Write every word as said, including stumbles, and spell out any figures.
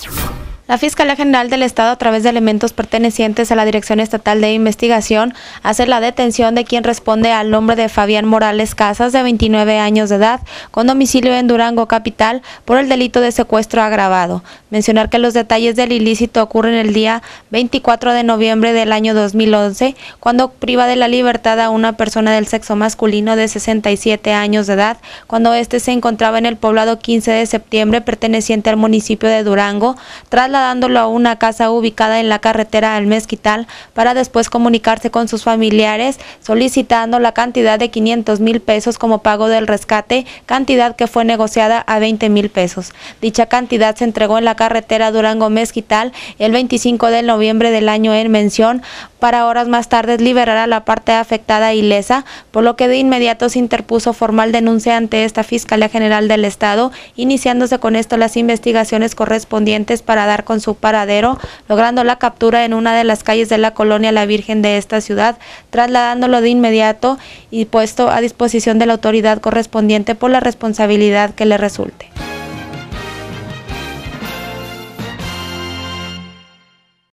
La Fiscalía General del Estado, a través de elementos pertenecientes a la Dirección Estatal de Investigación, hace la detención de quien responde al nombre de Fabián Morales Casas, de veintinueve años de edad, con domicilio en Durango capital, por el delito de secuestro agravado. Mencionar que los detalles del ilícito ocurren el día veinticuatro de noviembre del año dos mil once, cuando priva de la libertad a una persona del sexo masculino de sesenta y siete años de edad, cuando éste se encontraba en el poblado quince de septiembre, perteneciente al municipio de Durango, tras trasladándolo a una casa ubicada en la carretera al Mezquital, para después comunicarse con sus familiares solicitando la cantidad de quinientos mil pesos como pago del rescate, cantidad que fue negociada a veinte mil pesos. Dicha cantidad se entregó en la carretera Durango-Mezquital el veinticinco de noviembre del año en mención, para horas más tarde liberar a la parte afectada ilesa, por lo que de inmediato se interpuso formal denuncia ante esta Fiscalía General del Estado, iniciándose con esto las investigaciones correspondientes para dar con su paradero, logrando la captura en una de las calles de la colonia La Virgen de esta ciudad, trasladándolo de inmediato y puesto a disposición de la autoridad correspondiente por la responsabilidad que le resulte.